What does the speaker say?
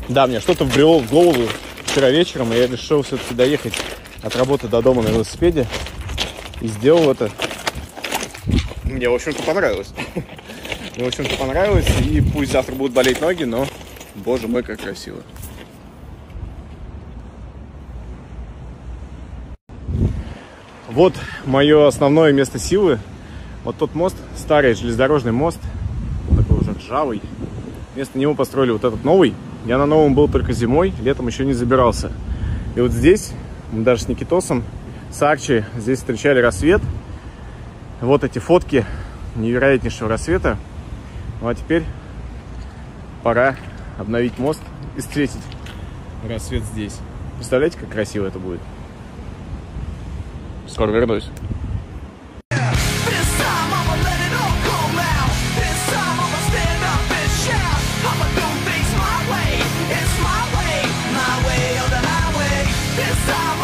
Да, мне что-то вбрело в голову вчера вечером, и я решил все-таки доехать от работы до дома на велосипеде. И сделал это. Мне, в общем-то, понравилось. Мне, в общем-то, понравилось. И пусть завтра будут болеть ноги, но, боже мой, как красиво. Вот мое основное место силы. Вот тот мост, старый железнодорожный мост, такой уже ржавый. Вместо него построили вот этот новый. Я на новом был только зимой, летом еще не забирался. И вот здесь, мы даже с Никитосом, с Арчи, здесь встречали рассвет. Вот эти фотки невероятнейшего рассвета. Ну а теперь пора обновить мост и встретить рассвет здесь. Представляете, как красиво это будет? Скоро вернусь. This time